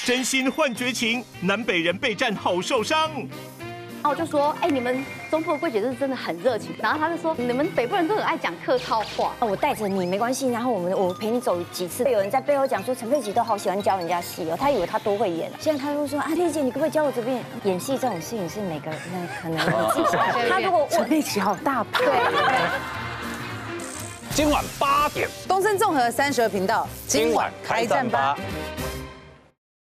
真心换绝情，南北人备战好受伤。 然后我就说，哎，你们中部的柜姐是真的很热情。然后他就说，你们北部人都很爱讲客套话。 我带着你没关系，然后我陪你走几次。有人在背后讲说，陈佩琪都好喜欢教人家戏哦，他以为他多会演。现在他就说啊，佩姐，你可不可以教我这边演戏？这种事情是每个人可能你自己。他如果陈佩琪好大牌。 对。 今晚8点， 东森综合32频道， 今晚开战吧。